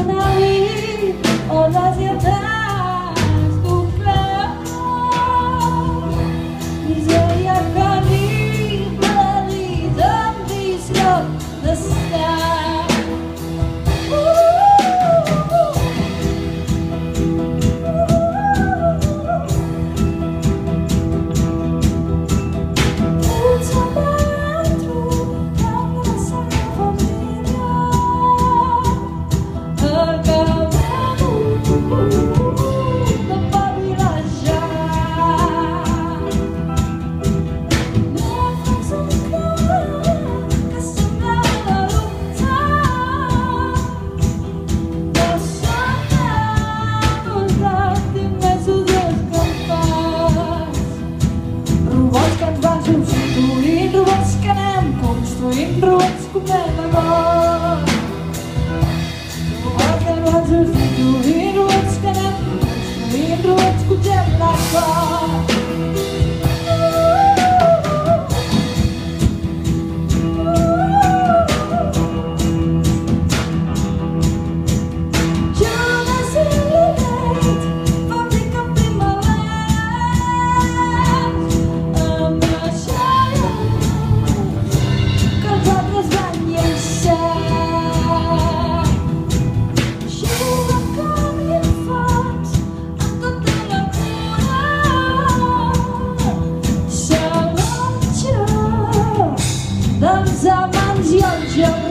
mengenali olah di atas tukar. Saya kali beli dan dislot besar. Construindo ruas com meu amor. Construindo ruas com meu amor. Construindo ruas com meu amor. Zaman yang jauh